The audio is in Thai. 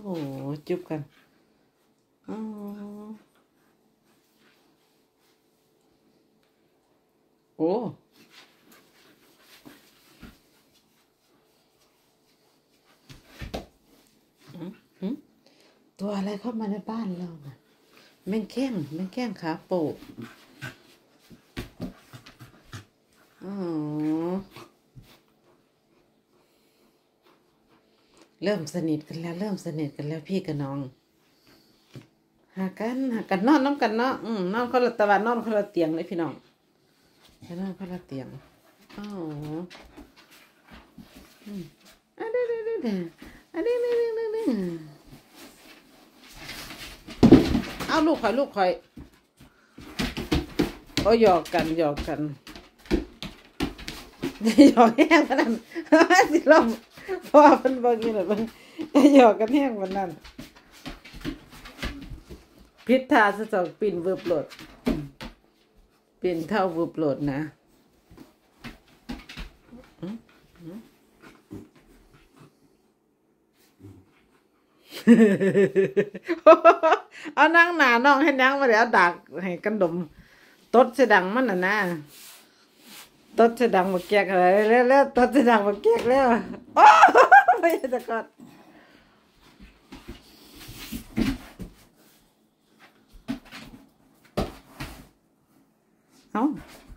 หจุบกันอ๋อโอ้ตัวอะไรเข้ามาในบ้านเราน่ะแมงแข้งขาโปกอ๋อเริ่มสนิทกันแล้วพี่กับน้องหากันนอนน้ำกันเนาะนอนคนละตะวันนอนคนละเตียงเลยพี่น้องนอนคนละเตียงอ๋ออันนี้เอาลูกข่อยโอ้หยอกกันหยอกแห้งวันนั้นสิลมพอมันบอกงี้แหละมันหยอกกันแห้งวันนั้นพิษทาสะจอกปิ่นเวิบโหลดปิ่นเท่าเวิบโหลดนะเอานั่งหนาน้องให้นั่งมาเดี๋ยวดักให้กันดมตดเสดังมันนะตดเสดังมาแกกอะไรแล้วตดเสดังมาแกกแล้วโอ้ไม่จะกอดเอา